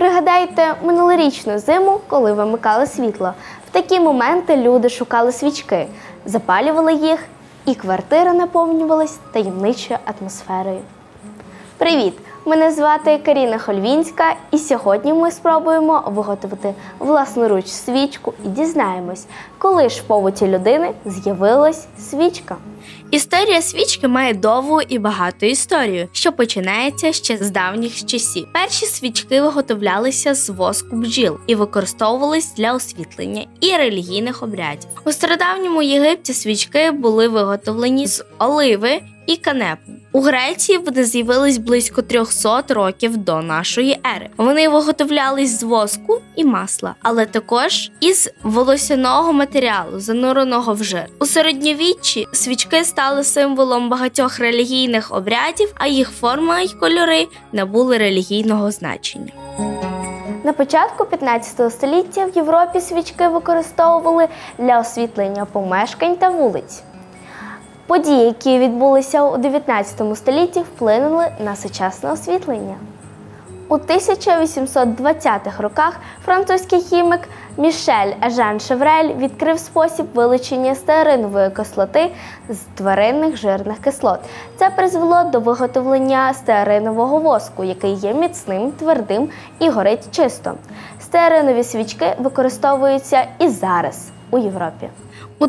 Пригадайте минулорічну зиму, коли вимикали світло. В такі моменти люди шукали свічки, запалювали їх, і квартира наповнювалась таємничою атмосферою. Привіт! Мене звати Каріна Хольвінська, і сьогодні ми спробуємо виготовити власноруч свічку і дізнаємось, коли ж в побуті людини з'явилась свічка. Історія свічки має довгу і багату історію, що починається ще з давніх часів. Перші свічки виготовлялися з воску бджіл і використовувались для освітлення і релігійних обрядів. У стародавньому Єгипті свічки були виготовлені з оливи і канепу. У Греції вони з'явились близько 300 років до нашої ери. Вони виготовлялись з воску і масла, але також із волосяного матеріалу, зануреного в жир. У середньовіччі свічки стали символом багатьох релігійних обрядів, а їх форма й кольори набули релігійного значення. На початку 15 століття в Європі свічки використовували для освітлення помешкань та вулиць. Події, які відбулися у 19 столітті, вплинули на сучасне освітлення. У 1820-х роках французький хімік Мішель Ежен Шеврель відкрив спосіб вилучення стеаринової кислоти з тваринних жирних кислот. Це призвело до виготовлення стеаринового воску, який є міцним, твердим і горить чисто. Стеаринові свічки використовуються і зараз у Європі. У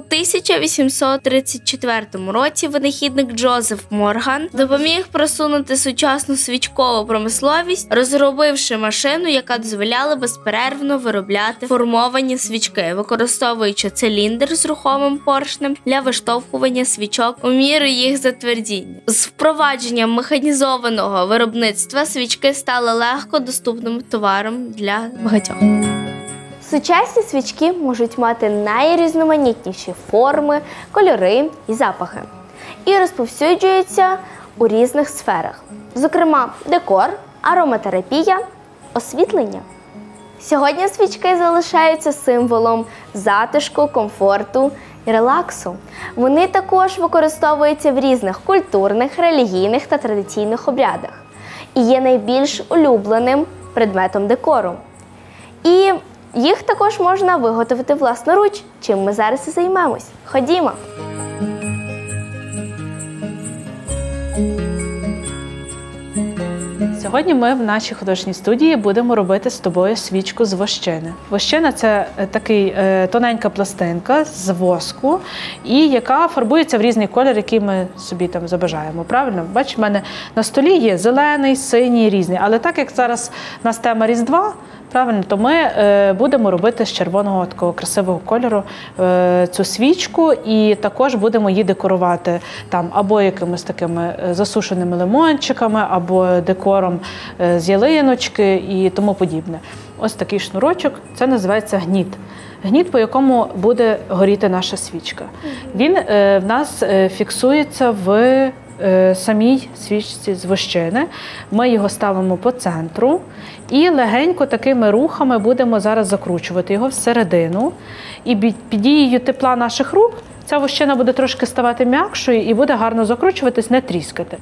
1834 році винахідник Джозеф Морган допоміг просунути сучасну свічкову промисловість, розробивши машину, яка дозволяла безперервно виробляти формовані свічки, використовуючи циліндр з рухомим поршнем для виштовхування свічок у міру їх затвердіння. З впровадженням механізованого виробництва свічки стали легко доступним товаром для багатьох. Сучасні свічки можуть мати найрізноманітніші форми, кольори і запахи. І розповсюджуються у різних сферах. Зокрема, декор, ароматерапія, освітлення. Сьогодні свічки залишаються символом затишку, комфорту і релаксу. Вони також використовуються в різних культурних, релігійних та традиційних обрядах. І є найбільш улюбленим предметом декору. І їх також можна виготовити власноруч, чим ми зараз і займемось. Ходімо! Сьогодні ми в нашій художній студії будемо робити з тобою свічку з вощини. Вощина – це такий тоненька пластинка з воску, і яка фарбується в різний колір, який ми собі там забажаємо. Правильно? Бачиш, в мене на столі є зелений, синій, різний. Але так як зараз у нас тема Різдва, правильно, то ми будемо робити з червоного такого красивого кольору цю свічку, і також будемо її декорувати там або якимись такими засушеними лимончиками, або декором з ялиночки і тому подібне. Ось такий шнурочок, це називається гніт. Гніт, по якому буде горіти наша свічка. Він в нас фіксується в самій свічці з вощини. Ми його ставимо по центру і легенько такими рухами будемо зараз закручувати його всередину. І під дією тепла наших рук ця вощина буде трошки ставати м'якшою і буде гарно закручуватись, не тріскати.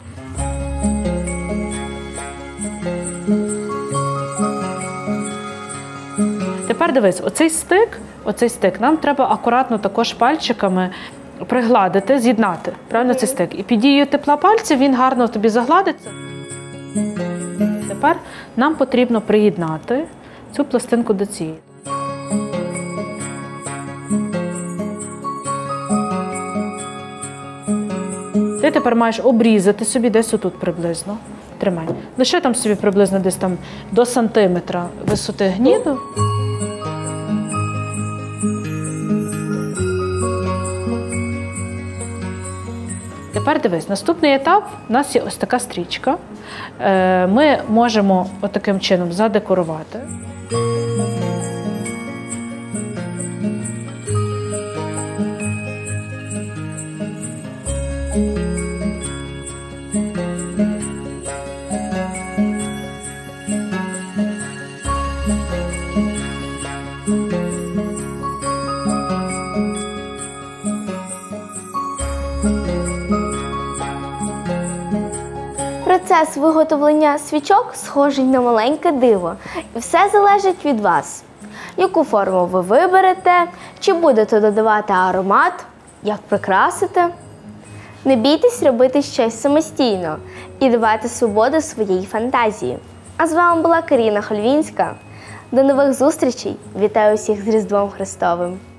Тепер дивись, оцей стик нам треба акуратно також пальчиками пригладити, з'єднати, правильно, цей стик. І під дією тепла пальців він гарно тобі загладиться. Тепер нам потрібно приєднати цю пластинку до цієї. Ти тепер маєш обрізати собі десь отут приблизно. Тримай. Лише там собі приблизно десь там до сантиметра висоти гніду. Тепер дивись, наступний етап, у нас є ось така стрічка. Ми можемо отаким чином задекорувати. Процес Процес виготовлення свічок схожий на маленьке диво, і все залежить від вас. Яку форму ви виберете, чи будете додавати аромат, як прикрасите. Не бійтесь робити щось самостійно і давати свободу своїй фантазії. А з вами була Каріна Хольвінська. До нових зустрічей! Вітаю усіх з Різдвом Христовим!